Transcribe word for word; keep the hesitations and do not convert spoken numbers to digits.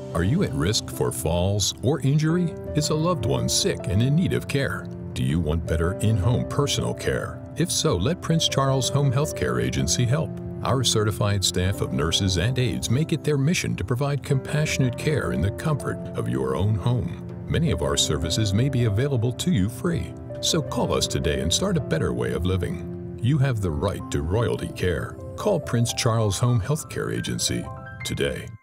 Are you at risk for falls or injury? Is a loved one sick and in need of care? Do you want better in-home personal care? If so, let Prince Charles Home Healthcare Agency help. Our certified staff of nurses and aides make it their mission to provide compassionate care in the comfort of your own home. Many of our services may be available to you free. So call us today and start a better way of living. You have the right to royalty care. Call Prince Charles Home Healthcare Agency today.